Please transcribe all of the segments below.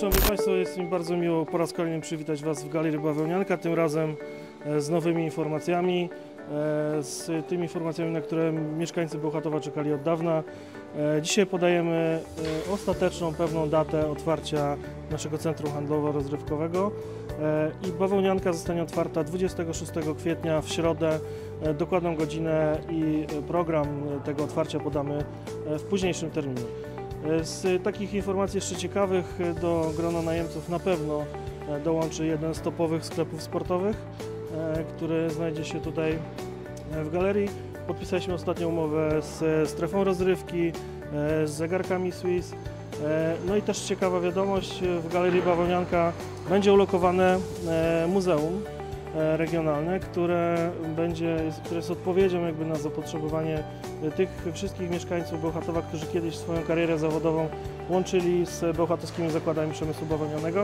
Szanowni Państwo, jest mi bardzo miło po raz kolejny przywitać Was w Galerii Bawełnianka, tym razem z nowymi informacjami, z tymi informacjami, na które mieszkańcy Bełchatowa czekali od dawna. Dzisiaj podajemy ostateczną, pewną datę otwarcia naszego centrum handlowo-rozrywkowego i Bawełnianka zostanie otwarta 26 kwietnia w środę. Dokładną godzinę i program tego otwarcia podamy w późniejszym terminie. Z takich informacji jeszcze ciekawych do grona najemców na pewno dołączy jeden z topowych sklepów sportowych, który znajdzie się tutaj w galerii. Podpisaliśmy ostatnio umowę z strefą rozrywki, z zegarkami Swiss. No i też ciekawa wiadomość, w Galerii Bawełnianka będzie ulokowane muzeum regionalne, które jest odpowiedzią jakby na zapotrzebowanie tych wszystkich mieszkańców Bełchatowa, którzy kiedyś swoją karierę zawodową łączyli z bełchatowskimi zakładami przemysłu bawełnianego.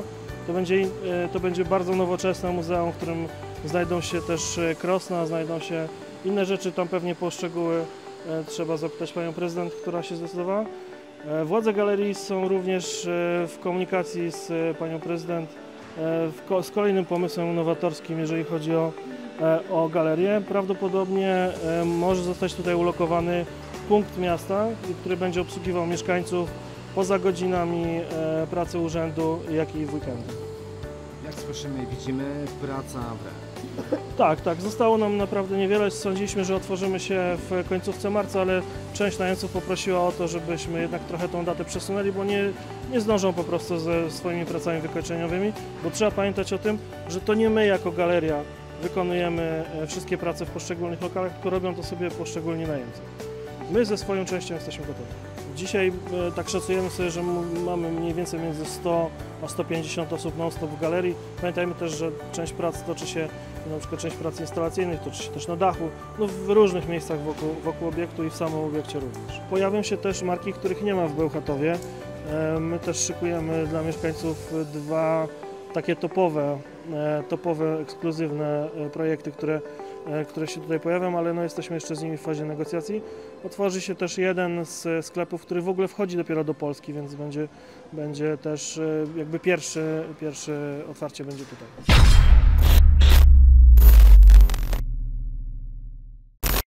To będzie bardzo nowoczesne muzeum, w którym znajdą się też krosna, znajdą się inne rzeczy, tam pewnie po szczegóły trzeba zapytać panią prezydent, która się zdecydowała. Władze galerii są również w komunikacji z panią prezydent z kolejnym pomysłem innowatorskim, jeżeli chodzi o galerię. Prawdopodobnie może zostać tutaj ulokowany punkt miasta, który będzie obsługiwał mieszkańców poza godzinami pracy urzędu, jak i w weekendy. Jak słyszymy i widzimy, praca wre. Tak, zostało nam naprawdę niewiele. Sądziliśmy, że otworzymy się w końcówce marca, ale część najemców poprosiła o to, żebyśmy jednak trochę tą datę przesunęli, bo nie zdążą po prostu ze swoimi pracami wykończeniowymi, bo trzeba pamiętać o tym, że to nie my jako galeria wykonujemy wszystkie prace w poszczególnych lokalach, tylko robią to sobie poszczególni najemcy. My ze swoją częścią jesteśmy gotowi. Dzisiaj tak szacujemy sobie, że mamy mniej więcej między 100 a 150 osób non-stop w galerii. Pamiętajmy też, że część prac toczy się, na przykład część prac instalacyjnych toczy się też na dachu, no w różnych miejscach wokół obiektu i w samym obiekcie również. Pojawią się też marki, których nie ma w Bełchatowie. My też szykujemy dla mieszkańców dwa takie topowe, ekskluzywne projekty, które się tutaj pojawią, ale no jesteśmy jeszcze z nimi w fazie negocjacji. Otworzy się też jeden z sklepów, który w ogóle wchodzi dopiero do Polski, więc będzie też jakby pierwsze otwarcie będzie tutaj.